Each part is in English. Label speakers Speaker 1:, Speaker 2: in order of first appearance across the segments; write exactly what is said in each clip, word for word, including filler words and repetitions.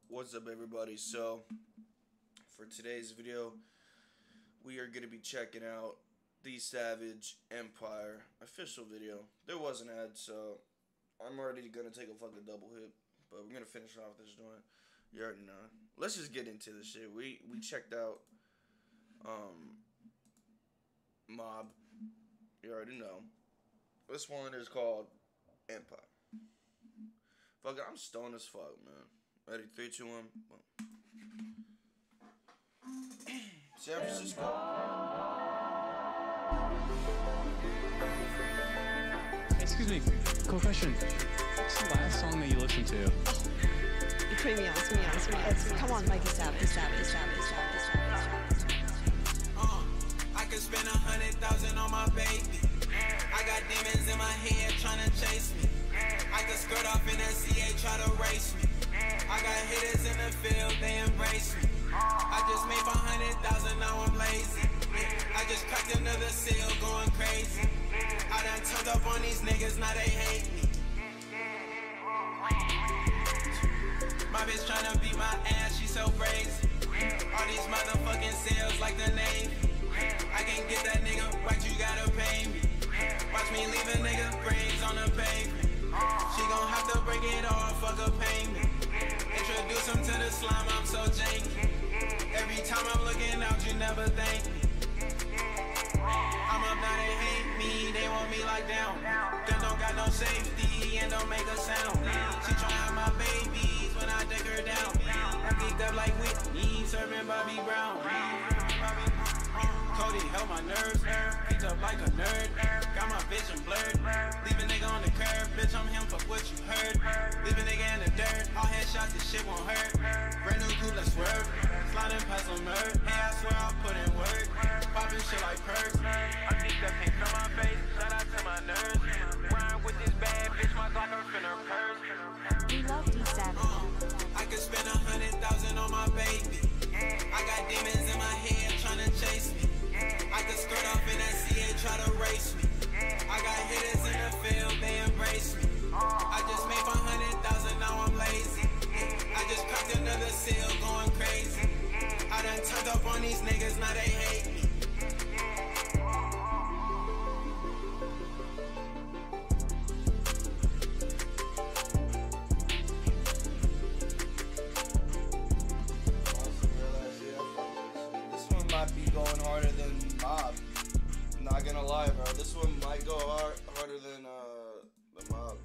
Speaker 1: What's up, everybody? So for today's video we are going to be checking out the Savage Empire official video. There was an ad, so I'm already going to take a fucking double hit, but we're going to finish off this joint. You already know. Let's just get into this shit. We we checked out um Mob. You already know. This one is called Empire. Fuck it, I'm stoned as fuck, man. Ready? Three, two, one. Boom. San Francisco.
Speaker 2: Excuse me, quick question. What's the last song that you listened to?
Speaker 3: Oh, you're putting me on, it's me on, it's me on. It's, come on, Mikey Savage, Savage, Savage, Savage, Savage.
Speaker 4: Uh, I could spend a hundred thousand on my baby. I got demons in my head trying to chase me. I could skirt off in that C A, try to race me. I got hitters in the field, they embrace me. I just made five hundred thousand, now I'm lazy. I just cracked another seal, going crazy. I done turned up on these niggas, now they hate me. My bitch tryna beat my ass, she so crazy. All these motherfucking sales like the Navy. I can't get that nigga, right, you gotta pay me. Watch me leave a nigga brains on the pavement. She gon' have to break it off, fuck a payment. Introduce him to the slime, I'm so janky. Every time I'm looking out, you never thank me. I'm up now, they hate me, they want me locked down. Them don't got no safety and don't make a sound. She try out my babies when I take her down. I'm geeked up like Whitney, serving Bobby Brown. Cody held my nerves, picked up like a nerd. Got my vision blurred, leave a nigga on the curb. Bitch, I'm him, fuck what you heard. Leave a nigga in the dirt, all headshots, this shit won't hurt. Brand new coupe, let's swerve, sliding past some murd. Hey, I swear I'll put in work, popping shit like perks. I'm deep up pics on my face, shout out to my nerves. Rhyme with this bad bitch, my Glock her finna purse.
Speaker 3: We love D Savage.
Speaker 4: Uh, I could spend a hundred thousand on my baby. I got demons in my head trying to chase me. I could skirt off in that C A, try to race me. I got hitters in the field, they embrace me. I just made five hundred thousand, now I'm lazy. I just cracked another seal, going crazy. I done turned up on these niggas, now they hate me.
Speaker 1: Might be going harder than Mob. I'm not gonna lie, bro. This one might go hard, harder than uh, the Mob.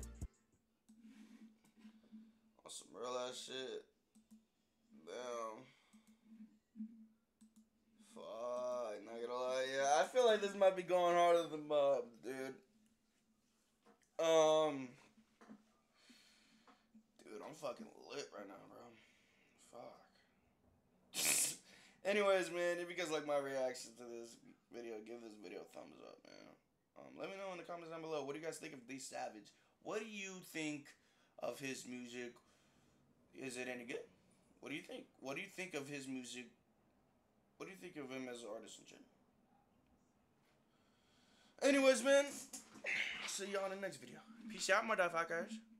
Speaker 1: On some real ass shit. Damn. Fuck. Not gonna lie. Yeah, I feel like this might be going harder than Mob, dude. Um. Dude, I'm fucking lit right now, bro. Fuck. Anyways, man, if you guys like my reaction to this video, give this video a thumbs up, man. Um, let me know in the comments down below. What do you guys think of D Savage? What do you think of his music? Is it any good? What do you think? What do you think of his music? What do you think of him as an artist in general? Anyways, man, see y'all in the next video. Peace out, motherfuckers.